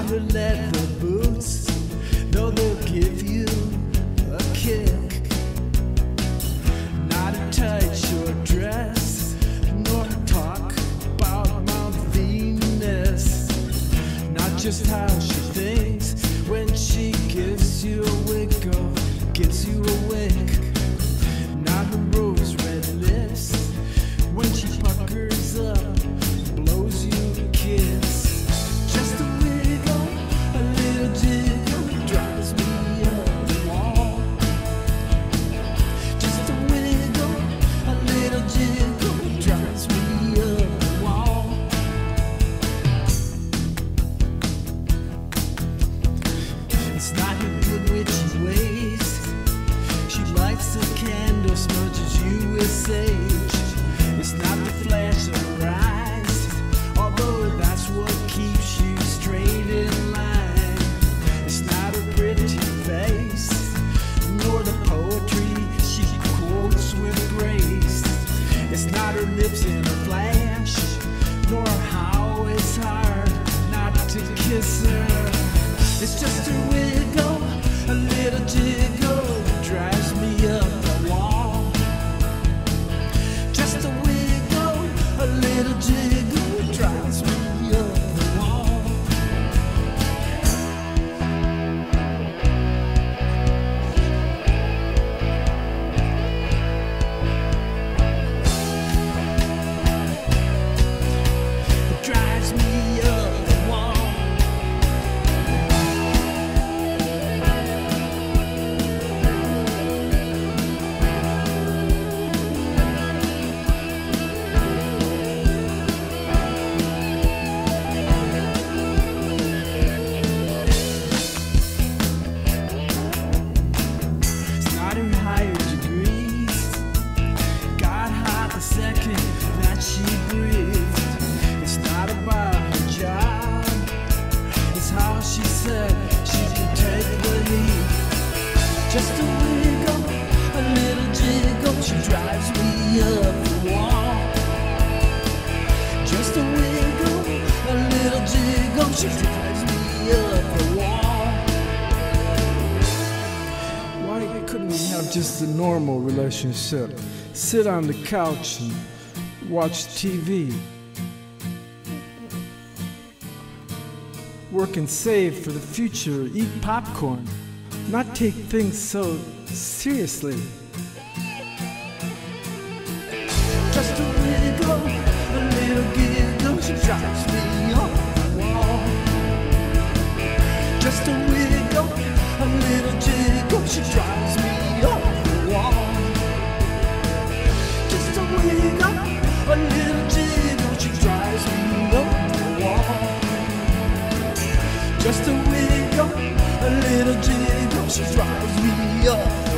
her leather boots, though they'll give you a kick. Not a tight short dress, nor talk about Mount Venus. Not just how she thinks when she gives you a wink or gives you a wink. Not her rose red lips when she puckers up, blows you a kiss. Just a wiggle, a little jiggle, drives me up the wall. Just a wiggle, a little jiggle, drives me up the wall. It's not her good witchy ways. She lights a candle, smudges you with sage. It's not the flash of her eyes, although that's what keeps you straight in line. It's not her pretty face, nor the poetry she quotes with grace. It's not her lips in a flash, nor how it's hard not to kiss her. It's just a wiggle, a little jiggle, drives me up the wall. Just a wiggle, a little jiggle, drives me up the wall. It drives me up the wall. Higher degrees got hot the second that she breathed. It's not about her job, it's how she said she can take the heat. Just a wiggle, a little jiggle, she drives me up the wall. Just a wiggle, a little jiggle, she drives me up the wall. Why couldn't we have just a normal relationship? Sit on the couch and watch TV. Work and save for the future, eat popcorn, not take things so seriously. Just a wiggle, a little giggle, she drives me up the wall. Just a wiggle, a little jiggle, she drives me up the wall. Just a wiggle, a little jiggle, she drives me up the wall. Just a wiggle, a little jiggle, she drives me up the wall.